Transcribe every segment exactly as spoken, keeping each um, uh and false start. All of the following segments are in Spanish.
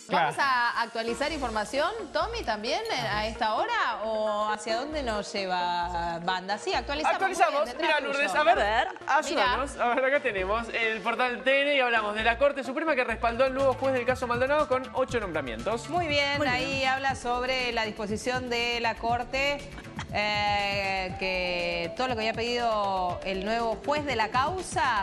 ¿Vamos a actualizar información, Tommy, también a esta hora? ¿O hacia dónde nos lleva Banda? Sí, actualizamos. Actualizamos. Bien, Mira, Lourdes, a ver, a ver ayúdanos. A ver, acá tenemos el portal T N y hablamos de la Corte Suprema que respaldó al nuevo juez del caso Maldonado con ocho nombramientos. Muy bien, Muy bien. ahí habla sobre la disposición de la Corte, eh, que todo lo que había pedido el nuevo juez de la causa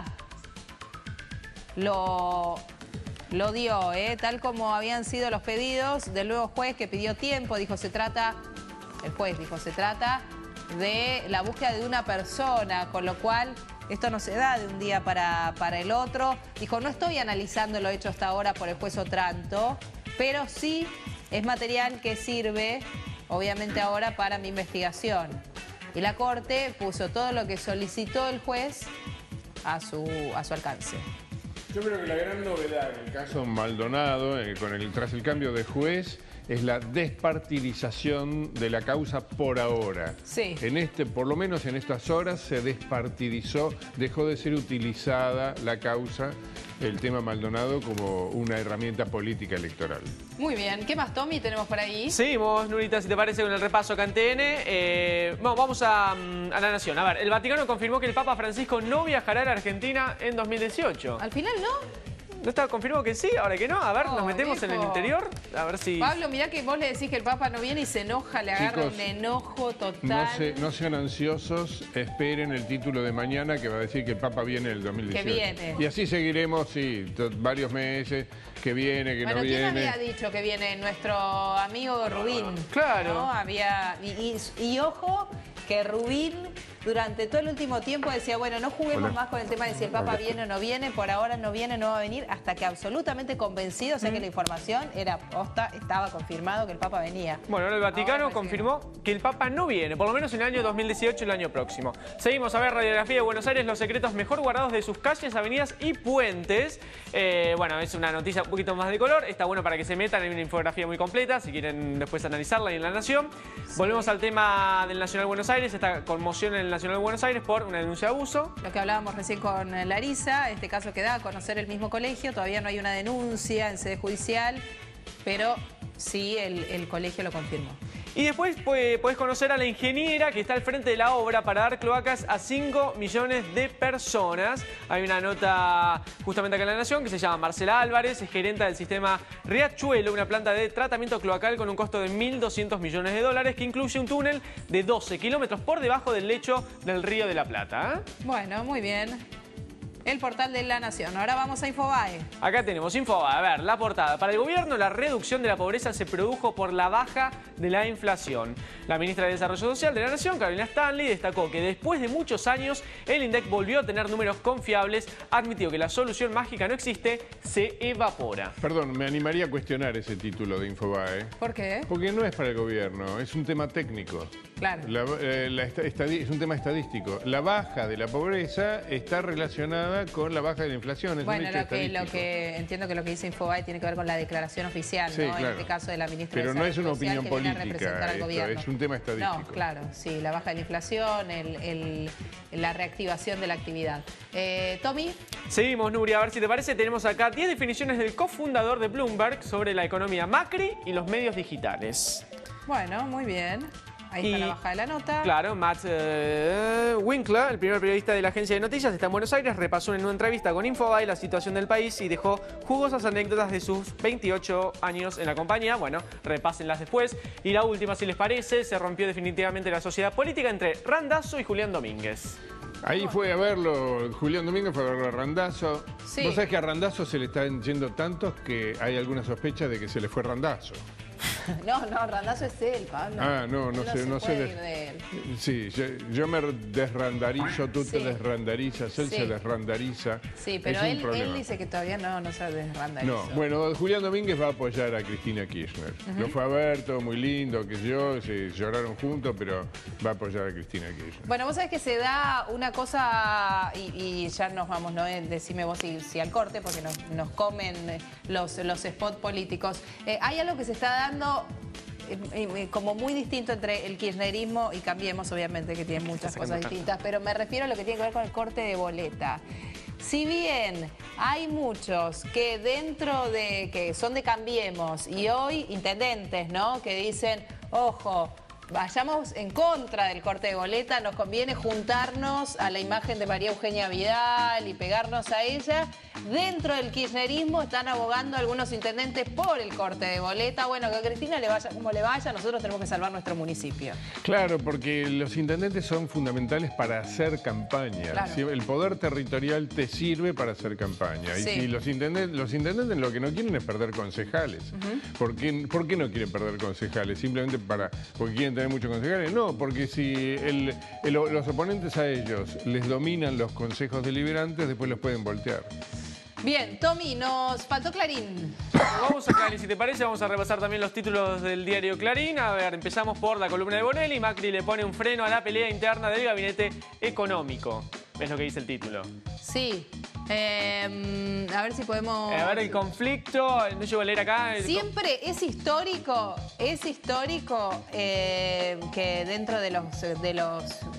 lo... Lo dio, ¿eh? Tal como habían sido los pedidos del nuevo juez que pidió tiempo. Dijo, se trata, el juez dijo, se trata de la búsqueda de una persona, con lo cual esto no se da de un día para, para el otro. Dijo, no estoy analizando lo hecho hasta ahora por el juez Otranto, pero sí es material que sirve, obviamente ahora, para mi investigación. Y la Corte puso todo lo que solicitó el juez a su, a su alcance. Yo creo que la gran novedad en el caso Maldonado, eh, con el, tras el cambio de juez, es la despartidización de la causa por ahora. Sí. En este, por lo menos en estas horas, se despartidizó, dejó de ser utilizada la causa, el tema Maldonado, como una herramienta política electoral. Muy bien. ¿Qué más, Tommy, tenemos por ahí? Seguimos, Nurita, si te parece, con el repaso acá en T N. Eh, bueno, vamos a, a la Nación. A ver, el Vaticano confirmó que el Papa Francisco no viajará a la Argentina en dos mil dieciocho. Al final, ¿no? ¿No está confirmado que sí? ¿Ahora que no? A ver, Oh, nos metemos viejo. en el interior. A ver si... Pablo, mirá que vos le decís que el Papa no viene y se enoja, le agarra Chicos, un enojo total. No, se, no sean ansiosos, esperen el título de mañana que va a decir que el Papa viene el dos mil dieciocho. Que viene. Y así seguiremos, sí, varios meses, que viene, que Bueno, no ¿quién viene. había dicho que viene? Nuestro amigo Rubín. Claro. ¿No? Había... Y, y- y ojo que Rubín durante todo el último tiempo decía, bueno, no juguemos Hola. más con el tema de si el Papa Hola. viene o no viene, por ahora no viene, no va a venir, hasta que absolutamente convencido, o sea que la información era posta, estaba confirmado que el Papa venía. Bueno, ahora el Vaticano Ahora parece que confirmó que el Papa no viene, por lo menos en el año dos mil dieciocho, el año próximo. Seguimos a ver radiografía de Buenos Aires, los secretos mejor guardados de sus calles, avenidas y puentes. Eh, bueno, es una noticia un poquito más de color, está bueno para que se metan, hay una infografía muy completa, si quieren después analizarla ahí en La Nación. Volvemos al tema del Nacional Buenos Aires, esta conmoción en el Nacional Buenos Aires por una denuncia de abuso. Lo que hablábamos recién con Larisa, este caso que da a conocer el mismo colegio, todavía no hay una denuncia en sede judicial, pero sí el, el colegio lo confirmó. Y después pues, podés conocer a la ingeniera que está al frente de la obra para dar cloacas a cinco millones de personas. Hay una nota justamente acá en La Nación que se llama Marcela Álvarez, es gerenta del sistema Riachuelo, una planta de tratamiento cloacal con un costo de mil doscientos millones de dólares que incluye un túnel de doce kilómetros por debajo del lecho del Río de la Plata. ¿eh? Bueno, muy bien. El portal de La Nación. Ahora vamos a Infobae. Acá tenemos Infobae. A ver, la portada. Para el gobierno, la reducción de la pobreza se produjo por la baja de la inflación. La ministra de Desarrollo Social de la Nación, Carolina Stanley, destacó que después de muchos años, el INDEC volvió a tener números confiables, admitió que la solución mágica no existe, se evapora. Perdón, me animaría a cuestionar ese título de Infobae. ¿Por qué? Porque no es para el gobierno, es un tema técnico. Claro. La- eh, la esta- estadi- es un tema estadístico. La baja de la pobreza está relacionada con la baja de la inflación. Es Bueno, un hecho lo que, lo estadístico. que entiendo que lo que dice Infobae tiene que ver con la declaración oficial, Sí, ¿no? En claro. este caso de la ministra Pero de no es Desarrollo una Social, opinión que viene a política representar al esto, gobierno. es un tema estadístico. No, claro, sí, la baja de la inflación, el, el- la reactivación de la actividad. Eh, Tommy, Seguimos, Nuria, a ver si te parece. Tenemos acá diez definiciones del cofundador de Bloomberg sobre la economía Macri y los medios digitales. bueno, muy bien. Ahí está Y- la baja de la nota. Claro, Matt eh, Winkler, el primer periodista de la agencia de noticias, está en Buenos Aires, repasó en una entrevista con Infobae la situación del país y dejó jugosas anécdotas de sus veintiocho años en la compañía. Bueno, repásenlas después. Y la última, si les parece, se rompió definitivamente la sociedad política entre Randazzo y Julián Domínguez. Ahí fue a verlo, Julián Domínguez fue a verlo a Randazzo. Sí. Vos sabés que a Randazzo se le están yendo tantos que hay alguna sospecha de que se le fue Randazzo. No, no, Randazzo es él, Pablo. Ah, no, no Él sé, se no sé puede de- ir de él. Sí, yo, yo me desrandarizo, tú te Sí. desrandarizas, él Sí. se desrandariza. Sí, pero Es un él, problema. él dice que todavía no, no se desrandarizó. No, bueno, Julián Domínguez va a apoyar a Cristina Kirchner. Lo fue a ver, todo muy lindo, que yo, se lloraron juntos, pero va a apoyar a Cristina Kirchner. Bueno, vos sabés que se da una cosa, y, y ya nos vamos, ¿no? Eh, Decime vos si, si al corte, porque nos, nos comen eh, los, los spots políticos. Eh, hay algo que se está dando eh, eh, como muy distinto entre el kirchnerismo y Cambiemos, obviamente, que tiene muchas cosas distintas, pero me refiero a lo que tiene que ver con el corte de boleta. Si bien hay muchos que dentro de, que son de Cambiemos y hoy intendentes, ¿no? Que dicen, ojo, vayamos en contra del corte de boleta, nos conviene juntarnos a la imagen de María Eugenia Vidal y pegarnos a ella. Dentro del kirchnerismo están abogando algunos intendentes por el corte de boleta. Bueno, que a Cristina le vaya como le vaya, nosotros tenemos que salvar nuestro municipio. Claro, porque los intendentes son fundamentales para hacer campaña. Claro. El poder territorial te sirve para hacer campaña. Sí. Y si los intendentes, los intendentes lo que no quieren es perder concejales. Uh-huh. ¿Por qué, ¿Por qué no quieren perder concejales? Simplemente para porque quieren tener muchos concejales. No, porque si el, el, los oponentes a ellos les dominan los consejos deliberantes, después los pueden voltear. Bien, Tommy, nos faltó Clarín. Vamos a Clarín, si te parece, vamos a repasar también los títulos del diario Clarín. A ver, empezamos por la columna de Bonelli. Macri le pone un freno a la pelea interna del gabinete económico. ¿Ves lo que dice el título? Sí. Eh, a ver si podemos... A ver, el conflicto, no llego a leer acá. El... Siempre es histórico, es histórico eh, que dentro de los, de los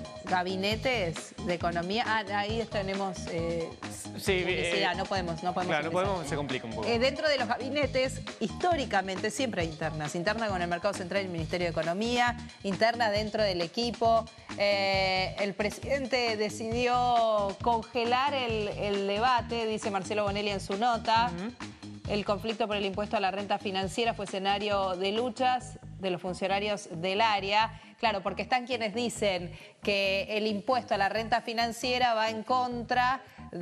gabinetes de economía... Ah, ahí tenemos... Eh, sí, publicidad, eh, no podemos, no podemos... Claro, no podemos, se complica un poco. Eh, dentro de los gabinetes, históricamente, siempre hay internas. Interna con el Mercado Central y el Ministerio de Economía, interna dentro del equipo. Eh, el presidente decidió congelar el, el debate, dice Marcelo Bonelli en su nota. Uh-huh. El conflicto por el impuesto a la renta financiera fue escenario de luchas de los funcionarios del área. Claro, porque están quienes dicen que el impuesto a la renta financiera va en contra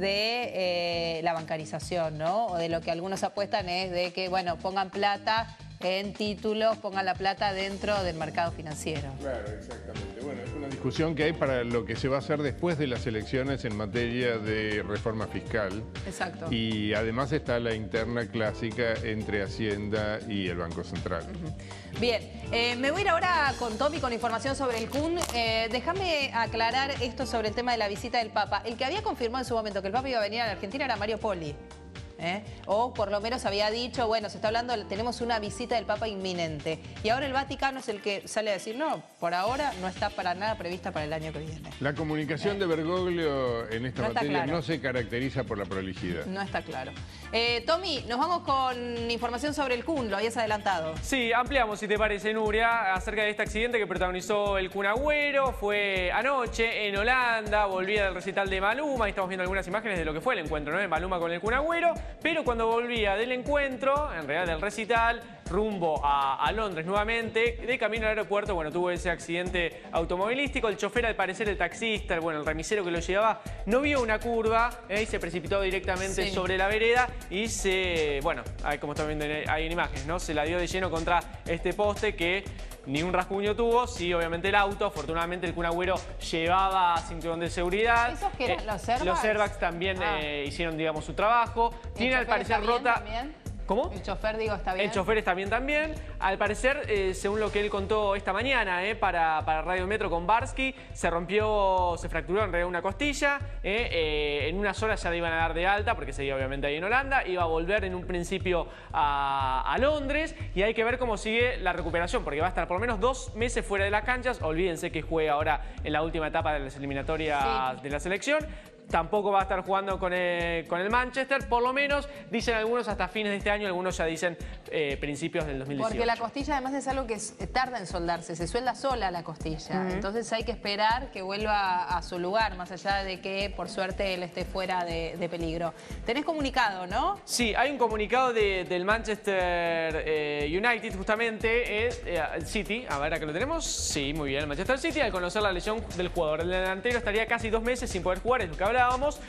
de eh, la bancarización, ¿no? O de lo que algunos apuestan es de que, bueno, pongan plata en títulos, pongan la plata dentro del mercado financiero. Claro, exactamente. Bueno, es una discusión que hay para lo que se va a hacer después de las elecciones en materia de reforma fiscal. Exacto. Y además está la interna clásica entre Hacienda y el Banco Central. Uh-huh. Bien, eh, me voy a ir ahora con Tommy con información sobre el C U N. Eh, déjame aclarar esto sobre el tema de la visita del Papa. El que había confirmado en su momento que el Papa iba a venir a la Argentina era Mario Poli. ¿Eh? O por lo menos había dicho, bueno, se está hablando, tenemos una visita del Papa inminente. Y ahora el Vaticano es el que sale a decir, no, por ahora no está para nada prevista para el año que viene. La comunicación eh. de Bergoglio en esta no materia claro. no se caracteriza por la prolijidad. No está claro. Eh, Tommy, nos vamos con información sobre el C U N, lo habías adelantado. Sí, ampliamos, si te parece, Nuria, acerca de este accidente que protagonizó el Kun Agüero. Fue anoche en Holanda, volvía del recital de Maluma, y estamos viendo algunas imágenes de lo que fue el encuentro, ¿no? De Maluma con el Kun Agüero. Pero cuando volvía del encuentro, en realidad del recital, rumbo a, a Londres nuevamente, de camino al aeropuerto, bueno, tuvo ese accidente automovilístico. El chofer, al parecer, el taxista, el, bueno, el remisero que lo llevaba, no vio una curva eh, y se precipitó directamente sí. sobre la vereda y se, bueno, como están viendo ahí en imágenes, ¿no? Se la dio de lleno contra este poste que ni un rasguño tuvo, sí, obviamente el auto. Afortunadamente el Kun Agüero llevaba cinturón de seguridad. ¿Esos que eran eh, los airbags? Los airbags también ah. eh, hicieron, digamos, su trabajo. Tiene al parecer rota... También? ¿Cómo? El chofer, digo, está bien. El chofer está bien también. Al parecer, eh, según lo que él contó esta mañana eh, para, para Radio Metro con Barsky, se rompió, se fracturó en realidad una costilla. Eh, eh, en unas horas ya le iban a dar de alta, porque seguía obviamente ahí en Holanda. Iba a volver en un principio a, a Londres y hay que ver cómo sigue la recuperación, porque va a estar por lo menos dos meses fuera de las canchas. Olvídense que juega ahora en la última etapa de las eliminatorias sí. de la selección. Tampoco va a estar jugando con el, con el Manchester, por lo menos, dicen algunos, hasta fines de este año, algunos ya dicen eh, principios del dos mil dieciocho. Porque la costilla además es algo que es, tarda en soldarse, se suelda sola la costilla. Uh-huh. Entonces hay que esperar que vuelva a su lugar, más allá de que, por suerte, él esté fuera de, de peligro. Tenés comunicado, ¿no? Sí, hay un comunicado de, del Manchester eh, United, justamente, eh, eh, el City. A ver, acá lo tenemos. Sí, muy bien, el Manchester City, al conocer la lesión del jugador. El delantero estaría casi dos meses sin poder jugar, es lo que hablábamos.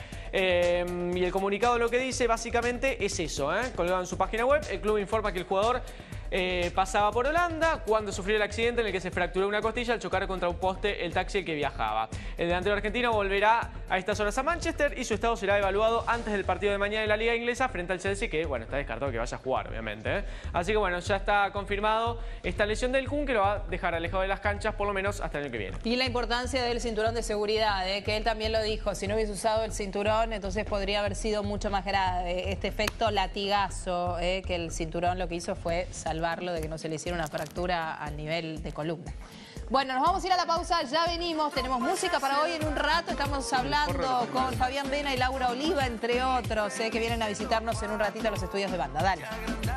Eh, y el comunicado lo que dice básicamente es eso, ¿eh? Colgado en su página web. El club informa que el jugador eh, pasaba por Holanda cuando sufrió el accidente en el que se fracturó una costilla al chocar contra un poste el taxi el que viajaba. El delantero argentino volverá a estas horas a Manchester y su estado será evaluado antes del partido de mañana de la Liga Inglesa frente al Chelsea, que bueno, está descartado que vaya a jugar, obviamente, ¿eh? Así que bueno, ya está confirmado esta lesión del Kun, que lo va a dejar alejado de las canchas por lo menos hasta el año que viene. Y la importancia del cinturón de seguridad, ¿eh? Que él también lo dijo, si no hubiese usado el cinturón, entonces podría haber sido mucho más grave este efecto latigazo, ¿eh? Que el cinturón lo que hizo fue salvarlo de que no se le hiciera una fractura a nivel de columna. Bueno, nos vamos a ir a la pausa, ya venimos, tenemos música para hoy en un rato, estamos hablando con Fabián Vena y Laura Oliva, entre otros, eh, que vienen a visitarnos en un ratito a los estudios de banda. Dale.